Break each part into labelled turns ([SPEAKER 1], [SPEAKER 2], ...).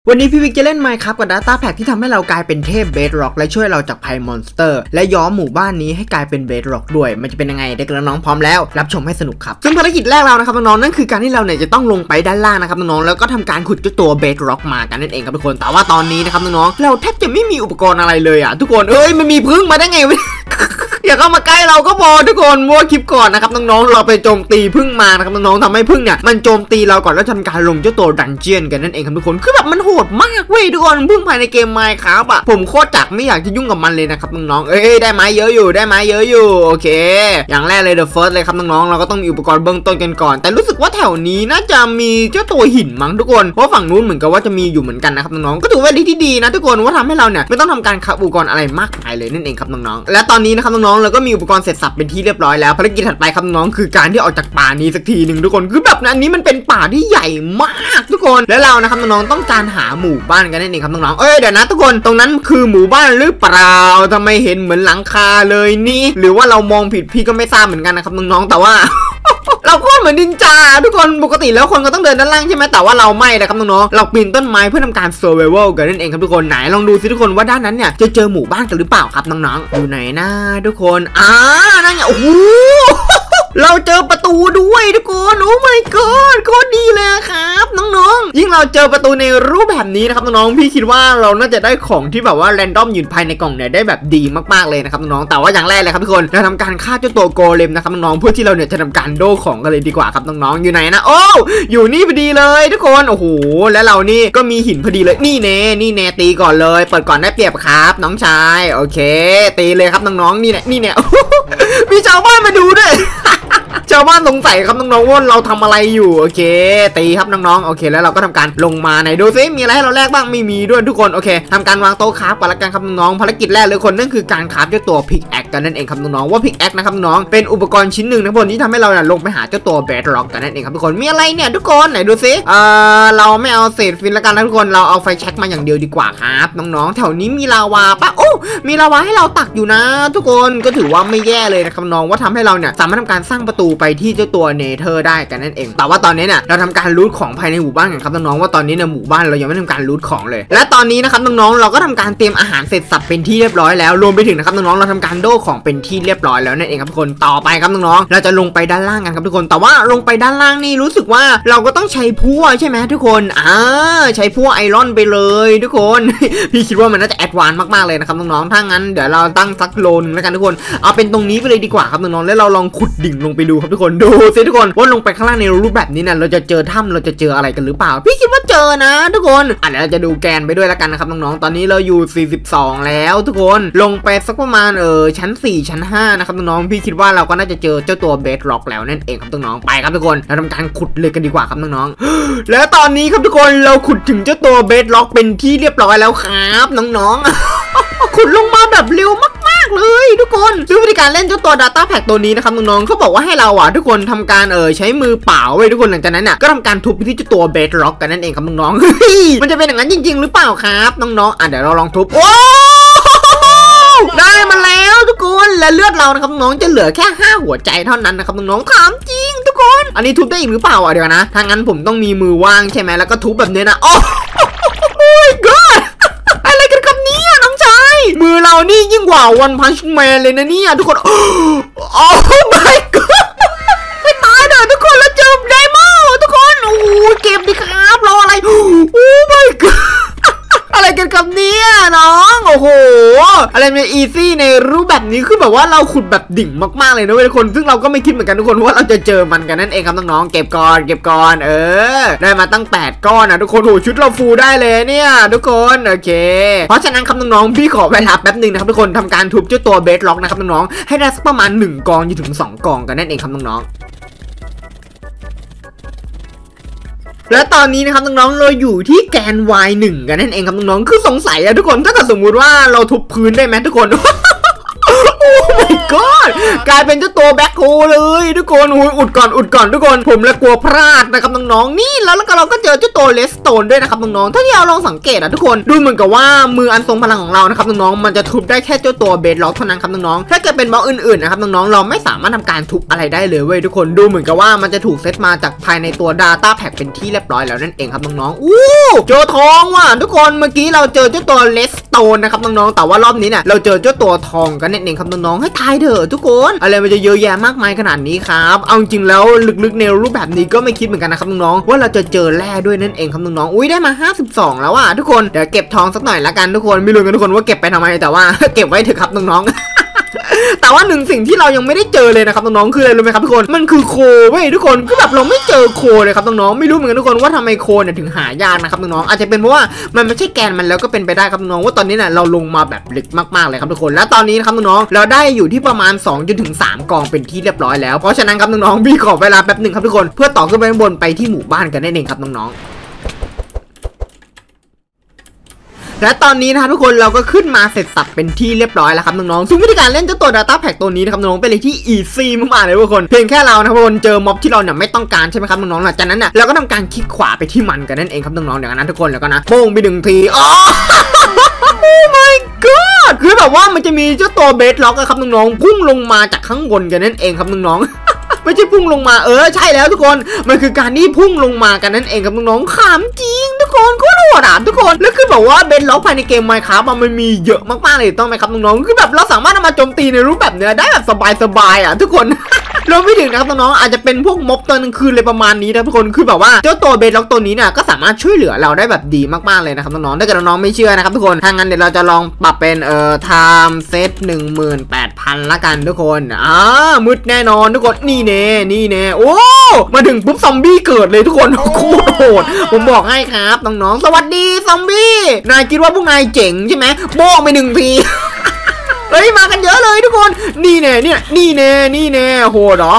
[SPEAKER 1] วันนี้พี่วิกจะเล่น Minecraft กับ Data Pack ที่ทำให้เรากลายเป็นเทพ Bedrock และช่วยเราจากภัยมอนสเตอร์และย้อมหมู่บ้านนี้ให้กลายเป็น Bedrock ด้วยมันจะเป็นยังไงเด็กน้องๆพร้อมแล้วรับชมให้สนุกครับซึ่งภารกิจแรกเรานะครับน้องๆนั่นคือการที่เราเนี่ยจะต้องลงไปด้านล่างนะครับน้องๆแล้วก็ทำการขุดเจ้าตัว Bedrock มากันนั่นเองครับทุกคนแต่ว่าตอนนี้นะครับน้องๆเราแทบจะไม่มีอุปกรณ์อะไรเลยอ่ะทุกคนมันมีพึ่งมาได้ไงวะ อย่าเข้ามาใกล้เราก็พอทุกคนมัวคลิปก่อนนะครับน้องๆเราไปโจมตีพึ่งมานะครับน้องๆทำให้พึ่งเนี่ยมันโจมตีเราก่อนแล้วทำการลงเจ้าตัวดันเจียนกันนั่นเองครับทุกคนคือแบบมันโหดมากเว้ยทุกคนพึ่งภายในเกม Minecraft อ่ะผมโคตรจักไม่อยากจะยุ่งกับมันเลยนะครับน้องๆได้ไม้เยอะอยู่โอเคอย่างแรกเลย The First เลยครับน้องๆเราก็ต้องมีอุปกรณ์เบื้องต้นกันก่อนแต่รู้สึกว่าแถวนี้น่าจะมีเจ้าตัวหินมั้งทุกคนเพราะฝั่งนู้นเหมือนกับว่าจะมีอยู่เหมือนกันนะครับน้องๆก็ถือว่าที่ดีนะทุกคนว่าทำให้เราเนี่ยไม่ต้องทำการขับอุปกรณ์อะไรมากมายเลยนั่นเองครับน้องๆและตอนนี้นะครับน้องๆเราก็มีอุปกรณ์เสร็จสับเป็นที่เรียบร้อยแล้วภารกิจถัดไปครับน้องคือการที่ออกจากป่านี้สักทีหนึ่งทุกคนคือแบบนั้นนี้มันเป็นป่าที่ใหญ่มากทุกคนและเรานะครับน้องๆต้องการหาหมู่บ้านกันนั่นเองครับน้องๆเดี๋ยวนะทุกคนตรงนั้นคือหมู่บ้านหรือเปล่าทำไมเห็นเหมือนหลังคาเลยนี่หรือว่าเรามองผิดพี่ก็ไม่ทราบเหมือนกันนะครับน้องๆแต่ว่า เราโคตรเหมือนนินจาทุกคนปกติแล้วคนก็ต้องเดินด้านล่างใช่ไหมแต่ว่าเราไม่นะครับน้องๆเราปีนต้นไม้เพื่อทำการ survival กันนั่นเองครับทุกคนไหนลองดูสิทุกคนว่าด้านนั้นเนี่ยจะเจอหมู่บ้านกันหรือเปล่าครับน้องๆอยู่ไหนนะทุกคนนั่นไงโอ้โห เราเจอประตูด้วยทุกคนโอ้ my god โคตรดีเลยครับน้องๆยิ่งเราเจอประตูในรูปแบบนี้นะครับน้องๆพี่คิดว่าเราน่าจะได้ของที่แบบว่าแรนดอมอยู่ภายในกล่องเนี่ยได้แบบดีมากๆเลยนะครับน้องๆแต่ว่าอย่างแรกเลยครับทุกคนเราทำการฆ่าเจ้าตัวโกเลมนะครับน้องๆเพื่อที่เราเนี่ยจะทำการโดของกันเลยดีกว่าครับน้องๆอยู่ไหนนะอยู่นี่พอดีเลยทุกคนโอ้โหและเรานี่ก็มีหินพอดีเลยนี่แน่ตีก่อนเลยเปิดก่อนได้เปรียบครับน้องชายโอเคตีเลยครับน้องๆนี่แน่ มีชาวบ้านมาดูด้วย ชาวบ้านสงสัยครับน้องๆว่าเราทำอะไรอยู่โอเคตีครับน้องๆโอเคแล้วเราก็ทำการลงมาไหนดูซิมีอะไรให้เราแลกบ้างไม่มีด้วยทุกคนโอเคทำการวางโต๊ะคราฟก่อนละกันครับน้องๆภารกิจแรกเลยคนนั่นคือการคราฟเจ้าตัวพิกแอคกันนั่นเองครับน้องๆว่าพิกแอคนะครับน้องเป็นอุปกรณ์ชิ้นหนึ่งนะทุกคนที่ทำให้เราลงไปหาเจ้าตัวเบดร็อกกันนั่นเองครับทุกคนมีอะไรเนี่ยทุกคนไหนดูซิเราไม่เอาเศษฟินละกันนะทุกคนเราเอาไฟแช็กมาอย่างเดียวดีกว่าครับน้องๆแถวนี้มีลาวาปะมีลาวาให้เราตักอยู่นะทุกคนก็ถือว่าไม่แย่เลยนะครับน้องว่าทำให้เราเนี่ยสามารถทำการสร้างประตูไปที่เจ้าตัวเนเธอร์ได้กันนั่นเองแต่ว่าตอนนี้เนี่ยเราทำการรูทของภายในหมู่บ้านกันครับน้องๆว่าตอนนี้เนี่ยหมู่บ้านเรายังไม่ทำการรูทของเลยและตอนนี้นะครับน้องๆเราก็ทำการเตรียมอาหารเสร็จสับเป็นที่เรียบร้อยแล้วรวมไปถึงนะครับน้องๆเราทำการโดของเป็นที่เรียบร้อยแล้วนั่นเองครับทุกคนต่อไปครับน้องๆเราจะลงไปด้านล่างกันครับทุกคนแต่ว่าลงไปด้านล่างนี่รู้สึกว่าเราก็ต้องใช้พั่วใช่ไหมทุกคนใช้พั่วไอรอนไปเลยทุกคน พี่คิดว่ามันน่าจะแอดวานซ์มากๆเลยนะครับน้องๆถ้างั้นเดี๋ยวเราตั้งสักโลนึงแล้วกันทุกคนเอาเป็นตรงนี้ไปเลยดีกว่าครับน้องๆแล้วเราลองขุดดิ่งลงไปดูครับทุกคนดูสิทุกคนว่าลงไปข้างล่างในรูปแบบนี้เนี่ยเราจะเจอถ้ำเราจะเจออะไรกันหรือเปล่าพี่คิดว่าเจอนะทุกคนเดี๋ยวเราจะดูแกนไปด้วยแล้วกันนะครับน้องๆตอนนี้เราอยู่42แล้วทุกคนลงไปสักประมาณชั้น4ชั้น5นะครับน้องๆพี่คิดว่าเราก็น่าจะเจอเจ้าตัวเบดร็อกแล้วนั่นเองครับน้องๆไปครับทุกคนเราทำการขุดเลยกันดีกว่าครับน้องๆ แล้วตอนนี้ครับทุกคนเราขุดถึงเจ้าตัวเบดร็อกเป็นที่เรียบร้อยแล้วครับน้องๆ ขุดลงมาแบบเร็วมากเลยทุกคนซึ่งวิธีการเล่นเจ้าตัว Data Pack ตัวนี้นะครับน้องๆเขาบอกว่าให้เราทุกคนทำการใช้มือเปล่าไว้ทุกคนหลังจากนั้นก็ทำการทุบไปที่เจ้าตัวเบดร็อกกันนั่นเองครับน้องๆ มันจะเป็นอย่างนั้นจริงๆหรือเปล่าครับน้องๆเดี๋ยวเราลองทุบได้มาแล้วทุกคนและเลือดเรานะครับน้องจะเหลือแค่5หัวใจเท่านั้นนะครับน้องๆถามจริงทุกคนอันนี้ทุบได้อีกหรือเปล่าเดี๋ยวนะถ้างั้นผมต้องมีมือว่างใช่ไหมแล้วก็ทุบแบบนี้นะโอ้ยก็อะไรกันครับเนี่ยน้องชายมือเรานี่ยิ่งกว่าวันพันช์แมนเลยนะเนี่ยทุกคนโอ้ my god ไม่ตายเด้อทุกคนแล้วเจอไดมอนด์ทุกคนโอ้เก็บดิครับรออะไรโอ้ my god อะไรกันครับเนี่ยน้องโอ้โหอะไรเป็นอีซี่ในรูปแบบนี้คือแบบว่าเราขุดแบบดิ่งมากๆเลยนะทุกคนซึ่งเราก็ไม่คิดเหมือนกันทุกคนว่าเราจะเจอมันกันนั่นเองครับน้องๆเก็บก่อนได้มาตั้ง8ก้อนนะทุกคนโหชุดเราฟูได้เลยเนี่ยทุกคนโอเคเพราะฉะนั้นครับน้องๆพี่ขอเวลาแป๊บนึงนะครับทุกคนทำการทุบเจ้าตัวเบดร็อกนะครับน้องๆให้ได้สักประมาณ1กองถึง2กองกันนั่นเองครับน้องๆและตอนนี้นะครับน้องๆเราอยู่ที่แกน y1 กันนั่นเองครับน้องๆคือสงสัยทุกคนถ้าเกิดสมมุติว่าเราทุบพื้นได้ไหมทุกคน โอ้ my god กลายเป็นเจ้าตัวแบ็คโฮเลยทุกคนอุดก่อนทุกคนผมและกลัวพลาดนะครับน้องๆนี่แล้วก็เราก็เจอเจ้าตัวเลสโตนด้วยนะครับน้องๆถ้าที่เราลองสังเกตทุกคนดูเหมือนกับว่ามืออันทรงพลังของเรานะครับน้องๆมันจะทุบได้แค่เจ้าตัวเบสล็อกเท่านั้นครับน้องๆถ้าเกิดเป็นบล็อกอื่นๆนะครับน้องๆเราไม่สามารถทำการทุบอะไรได้เลยเว้ยทุกคนดูเหมือนกับว่ามันจะถูกเซตมาจากภายในตัว Data Pack เป็นที่เรียบร้อยแล้วนั่นเองครับน้องๆเจอทองว่ะทุกคนเมื่อกี้เราเจอเจ้าตัวเลสโตนนะครับน้องๆแต่ว่ารอบนี้เนี่ยเราเจอเจ้าตัวทองกันนั่นเองครับน้องๆให้ทายเถอะทุกคนอะไรมันจะเยอะแยะมากมายขนาดนี้ครับเอาจริงแล้วลึกๆในรูปแบบนี้ก็ไม่คิดเหมือนกันนะครับน้องๆว่าเราจะเจอแร่ด้วยนั่นเองครับน้องๆได้มา52แล้วอ่ะทุกคนเดี๋ยวเก็บทองสักหน่อยละกันทุกคนไม่รู้กันทุกคนว่าเก็บไปทำไมแต่ว่า เก็บไว้เถอะครับน้องๆ แต่ว่าหนึ่งสิ่งที่เรายังไม่ได้เจอเลยนะครับน้องๆคืออะไรรู้ไหมครับทุกคนมันคือโคเว้ยทุกคนคือแบบเราไม่เจอโคเลยครับน้องๆไม่รู้เหมือนกันทุกคนว่าทำไมโคเนี่ยถึงหายากนะครับน้องๆอาจจะเป็นเพราะว่ามันไม่ใช่แกนมันแล้วก็เป็นไปได้ครับน้องๆว่าตอนนี้เนี่ยเราลงมาแบบลึกมากๆเลยครับทุกคนและตอนนี้นะครับน้องๆเราได้อยู่ที่ประมาณ2 จนถึง 3 กองเป็นที่เรียบร้อยแล้วเพราะฉะนั้นครับน้องๆพี่ขอเวลาแป๊บหนึ่งครับทุกคนเพื่อต่อขึ้นไปข้างบนไปที่หมู่บ้านกันนั่นเองครับน้องๆและตอนนี้นะครับทุกคนเราก็ขึ้นมาเสร็จสับเป็นที่เรียบร้อยแล้วครับน้องๆซึ่งวิธีการเล่นเจ้าตัว Data Pack ตัวนี้นะครับน้องๆเป็นอะไรที่อีซี่มากๆเลยทุกคนเพียงแค่เรานะครับทุกคนเจอม็อบที่เราเนี่ยไม่ต้องการใช่ไหมครับน้องๆหลังจากนั้นเนี่ยเราก็ทำการคลิกขวาไปที่มันกันนั่นเองครับน้องๆเดี๋ยวนั้นทุกคนแล้วก็นะโป้งไป1 ทีโอ้ my god คือแบบว่ามันจะมีเจ้าตัวเบสล็อกครับน้องๆพุ่งลงมาจากข้างบนกันนั่นเองครับน้องๆไม่ใช่พุ่งลงมาใช่แล้วทุกคนมันคือการที่พุ่งลงมากันนั่นเองครับน้องๆขำจริงทุกคนโคตรโหดอ่ะทุกคนแล้วคือแบบว่าเบนล็อกภายในเกม Minecraft มันมีเยอะมากๆเลยต้องไหมครับน้องๆคือแบบเราสามารถนำมาโจมตีในรูปแบบเนี้ยได้แบบสบายๆอ่ะทุกคน เราไม่ถึงนะครับน้องๆอาจจะเป็นพวกม็อบตอนกลางคืนเลยประมาณนี้นะทุกคนคือแบบว่าเจ้าตัวเบนล็อกตัวนี้เนี่ยก็สามารถช่วยเหลือเราได้แบบดีมากๆเลยนะครับน้องๆถ้าเกิดน้องๆไม่เชื่อนะครับทุกคนถ้างั้นเดี๋ยวเราจะลองปรับเป็นtime set 18,000ละกันทุกคนมืดแน่นอนทุกคนนี่แน่โอ้มาถึงปุ๊บซอมบี้เกิดเลยทุกคนโคตรโหดผมบอกให้ครับน้องๆสวัสดีซอมบี้นายคิดว่าพวกนายเจ๋งใช่ไหมโบ้ไป1 ทีเฮ้ยมากันเยอะเลยทุกคนนี่แน่โหดเหรอ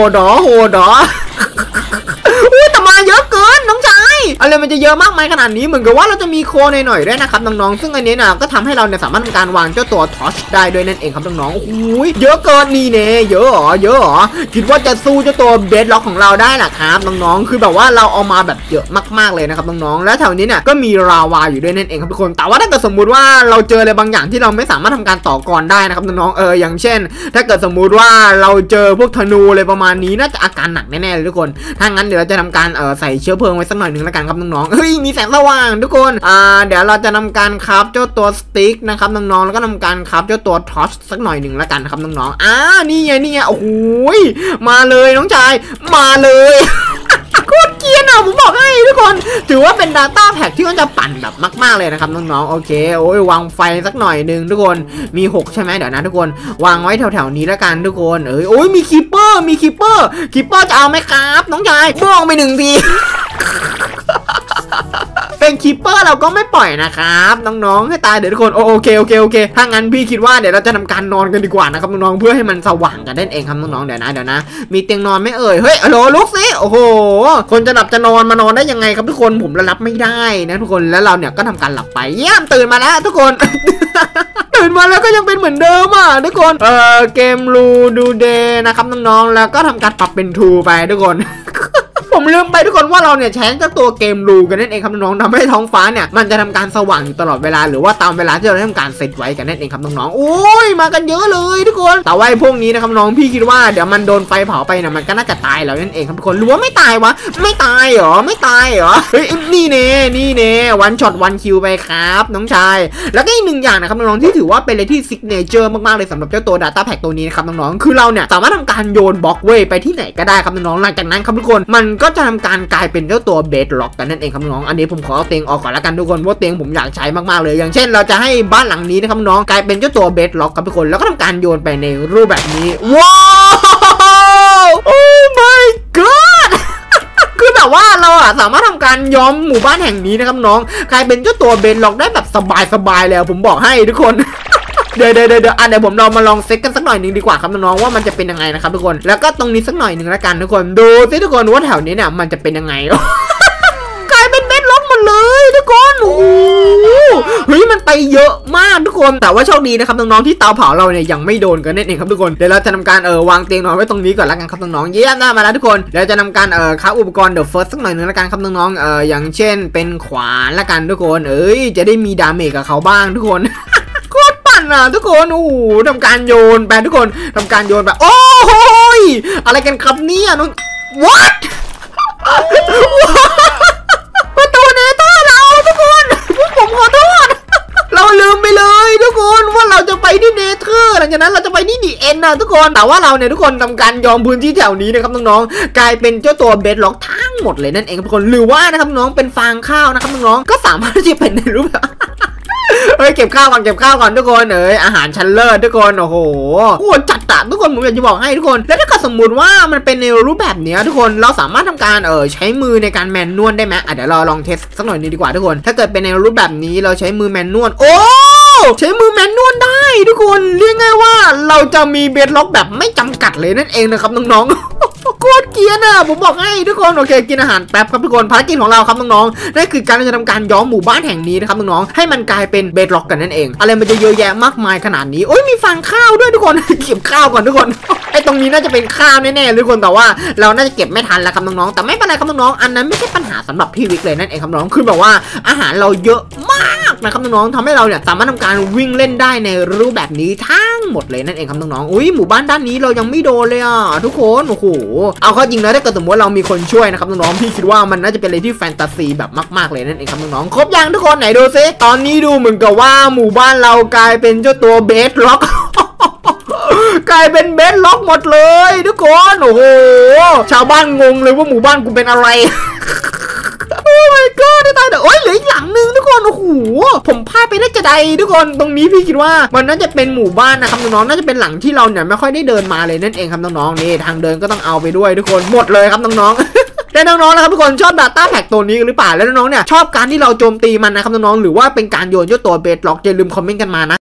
[SPEAKER 1] อุ้ยแต่มาเยอะเกินน้องชายอะไรมันจะเยอะมากมายขนาดนี้เหมือนกับว่าเราจะมีโคหน่อยๆด้วยนะครับน้องๆซึ่งอันนี้นะก็ทำให้เราเนี่ยสามารถทำการวางเจ้าตัวทอชได้ด้วยนั่นเองครับน้องๆโอ้ยเยอะเกินนี่แน่เยอะเหรอคิดว่าจะสู้เจ้าตัวเบสล็อกของเราได้หรอครับน้องๆคือแบบว่าเราเอามาแบบเยอะมากๆเลยนะครับน้องๆและแถวนี้เนี่ยก็มีลาวาอยู่ด้วยนั่นเองครับทุกคนแต่ว่าถ้าเกิดสมมุติว่าเราเจออะไรบางอย่างที่เราไม่สามารถทำการต่อกรได้นะครับน้องๆอย่างเช่นถ้าเกิดสมมุติว่าเราเจอพวกธนูอะไรประมาณนี้น่าจะอาการหนักแน่ๆเลยทุกคนถ้างั้นเดี๋ยวเราจะทำการใส่เชื้อเพลิงไว้สักหน่อยนึงแล้วกันครับน้องๆเฮ้ยมีแสงสว่างทุกคนเดี๋ยวเราจะทำการคราฟเจ้าตัวสติ๊กนะครับน้องๆแล้วก็ทำการคราฟเจ้าตัวทอร์ชสักหน่อยนึงแล้วกันครับน้องๆนี่ไงโอ้โหมาเลยน้องชายมาเลยโคตรเกรียนอ่ะผมบอกให้ทุกคนถือว่าเป็น Data Pack ที่มันจะปั่นแบบมากๆเลยนะครับน้องๆโอเควางไฟสักหน่อยนึงทุกคนมี6ใช่ไหมเดี๋ยวนะทุกคนวางไว้แถวๆนี้แล้วกันทุกคนมีคีปเปอร์จะเอาไหมครับน้องชายบ้องไป1 ทีเป็นคีปเปอร์เราก็ไม่ปล่อยนะครับน้องๆให้ตายเดี๋ยวทุกคนโอเคถ้างั้นพี่คิดว่าเดี๋ยวเราจะทำการนอนกันดีกว่านะครับน้องๆเพื่อให้มันสว่างกันได้เองครับน้องๆเดี๋ยวนะมีเตียงนอนไม่เฮ้ยฮัลโหลลุกสิโอ้โหคนจะหลับจะนอนมานอนได้ยังไงครับทุกคนผมรับไม่ได้นะทุกคนแล้วเราเนี่ยก็ทำการหลับไปเยี่ยมตื่นมาแล้วทุกคน ตื่นมาแล้วก็ยังเป็นเหมือนเดิมอ่ะทุกคนเกมรูดูเดย์นะครับน้องๆแล้วก็ทำการปรับเป็นทูไปทุกคน ผมลืมไปทุกคนว่าเราเนี่ยใช้เจ้าตัวเกมรูกันนั่นเองครับน้องๆทำให้ท้องฟ้าเนี่ยมันจะทำการสว่างอยู่ตลอดเวลาหรือว่าตามเวลาที่เราได้ทำการเซตไว้กันนั่นเองครับน้องๆโอ้ยมากันเยอะเลยทุกคนแต่ว่าพวกนี้นะครับน้องพี่คิดว่าเดี๋ยวมันโดนไฟเผาไปเนี่ยมันก็น่าจะตายแล้วนั่นเองครับทุกคนหรือว่าไม่ตายวะไม่ตายเหรอเฮ้ยนี่เน่วันช็อตวันคิวไปครับน้องชายแล้วก็อีก1 อย่างนะครับน้องๆที่ถือว่าเป็นอะไรที่ซิกเนเจอร์มากๆเลยสำหรับเจ้าตัว Data Pack ตัวนี้นะครับน้องๆคือเราเนี่ยสามารถทำการโยนบล็อกเว้ยไปที่ไหนก็ได้ครับน้องๆหลังจากนั้นครับทุกคนมันก็จะทำการกลายเป็นเจ้าตัวเบสล็อกกันนั่นเองครับน้องอันนี้ผมขอเอาเตียงออกก่อนแล้วกันทุกคนเพราะเตียงผมอยากใช้มากๆเลยอย่างเช่นเราจะให้บ้านหลังนี้นะครับน้องกลายเป็นเจ้าตัวเบสล็อกครับทุกคนแล้วก็ทำการโยนไปในรูปแบบนี้ว้าวโอ้ my god คือแบบว่าเราสามารถทำการย้อมหมู่บ้านแห่งนี้นะครับน้องกลายเป็นเจ้าตัวเบสล็อกได้แบบสบายแล้วผมบอกให้ทุกคน เดี๋ยวผมเรามาลองเซตกันสักหน่อยนึงดีกว่าครับน้องๆว่ามันจะเป็นยังไงนะครับทุกคนแล้วก็ตรงนี้สักหน่อยนึงแล้วกันทุกคนดูสิทุกคนว่าแถวนี้เนี่ยมันจะเป็นยังไง กลายเป็นเบสล็อกหมดเลยทุกคนโอ้โหเฮ้ยมันไปเยอะมากากทุกคนแต่ว่าโชคดีนะครับน้องๆที่เตาเผาเราเนี่ยยังไม่โดนกันนั่นเองครับทุกคนเดี๋ยวเราจะทำการวางเตียงนอนไว้ตรงนี้ก่อนละกันครับน้องๆเยี่ยมได้มาแล้วทุกคนเดี๋ยวจะทำการค้าอุปกรณ์เดี๋ยวเฟิร์สสักหน่อยนึงละกันครับน้องๆอย่างเช่นเป็นขวานละกันทุกคนจะได้มีดาเมจกับเขาบ้างทุกคน โคตรปั่นอ่ะทุกคนโอ้โหทำการโยนไปทุกคนทำการโยนไปโอ้โหอะไรกันครับเนี่ยน้อง what ประตูเนเธอร์เราทุกคนผมขอโทษเราลืมไปเลยทุกคนว่าเราจะไปที่เนเธอร์หลังจากนั้นเราจะไปที่ดีเอ็นนะทุกคนแต่ว่าเราเนี่ยทุกคนทำการยอมพื้นที่แถวนี้นะครับน้องๆกลายเป็นเจ้าตัวเบดล็อกทั้งหมดเลยนั่นเองทุกคนหรือว่านะครับน้องเป็นฟางข้าวนะครับน้องๆก็สามารถที่จะเป็นในรูปแบบเก็บข้าวก่อนทุกคนอาหารชั้นเลิศทุกคนโอ้โหจัดตะทุกคนผมอยากจะบอกให้ทุกคนแล้วถ้าเกิดสมมติว่ามันเป็นในรูปแบบนี้ทุกคนเราสามารถทำการใช้มือในการแมนนวลได้ไหมเดี๋ยวเราลองเทสสักหน่อยนึงดีกว่าทุกคนถ้าเกิดเป็นในรูปแบบนี้เราใช้มือแมนนวลใช้มือแมนนวลได้ทุกคนเรียกง่ายว่าเราจะมีเบดล็อกแบบไม่จำกัดเลยนั่นเองนะครับน้องๆโคตรเกียร์น่ะผมบอกให้ทุกคนโอเคกินอาหารแป๊บครับทุกคนภารกิจของเราครับน้องๆนั่นคือการจะทำการย้อมหมู่บ้านแห่งนี้นะครับน้องๆให้มันกลายเป็นเบดล็อกกันนั่นเองอะไรมันจะเยอะแยะมากมายขนาดนี้มีฟางข้าวด้วยทุกคน เก็บข้าวก่อนทุกคนตรงนี้น่าจะเป็นข้าวแน่ๆทุกคนแต่ว่าเราน่าจะเก็บไม่ทันแล้วครับน้องๆแต่ไม่เป็นไรครับน้องๆอันนั้นไม่ใช่ปัญหาสำหรับพี่วิกเลยนั่นเองครับน้องคือแบบว่าอาหารเราเยอะมากนะครับน้องๆทำให้เราเนี่ยสามารถทำการวิ่งเล่นได้ในรูปแบบนี้ทั้งหมดเลยนั่นเองครับน้องๆหมู่บ้านด้านนี้เรายังไม่โดนเลยทุกคนโอ้โหเอาเข้าจริงนะถ้าเกิดสมมติว่าเรามีคนช่วยนะครับน้องๆพี่คิดว่ามันน่าจะเป็นอะไรที่แฟนตาซีแบบมากๆเลยนั่นเองครับน้องๆครบยังทุกคนไหนดูซิตอนนี้ดูเหมือนกับว่าหมู่บ้านเรากลายเป็นเจ้าตัวเบสล็อกกลายเป็นเบสล็อกหมดเลยทุกคนโอ้โหชาวบ้านงงเลยว่าหมู่บ้านกูเป็นอะไร โอ้ my god ได้ตายแต่เหลืออีกหลังนึงทุกคนโอ้โหผมพลาดไปได้จะใดทุกคนตรงนี้พี่คิดว่ามันน่าจะเป็นหมู่บ้านนะครับน้องๆน่าจะเป็นหลังที่เราเนี่ยไม่ค่อยได้เดินมาเลยนั่นเองครับน้องๆนี่ทางเดินก็ต้องเอาไปด้วยทุกคนหมดเลยครับน้องๆและน้องๆนะครับทุกคนชอบ Data Pack ตัวนี้หรือเปล่าแล้วน้องๆเนี่ยชอบการที่เราโจมตีมันนะครับน้องๆหรือว่าเป็นการโยนเจ้าตัวเบสล็อกอย่าลืมคอมเมนต์กันมานะ